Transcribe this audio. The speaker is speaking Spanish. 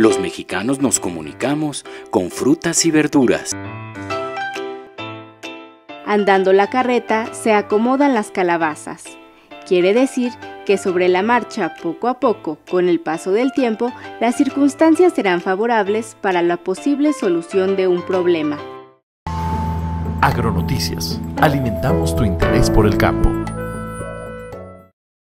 Los mexicanos nos comunicamos con frutas y verduras. Andando la carreta, se acomodan las calabazas. Quiere decir que sobre la marcha, poco a poco, con el paso del tiempo, las circunstancias serán favorables para la posible solución de un problema. Agronoticias. Alimentamos tu interés por el campo.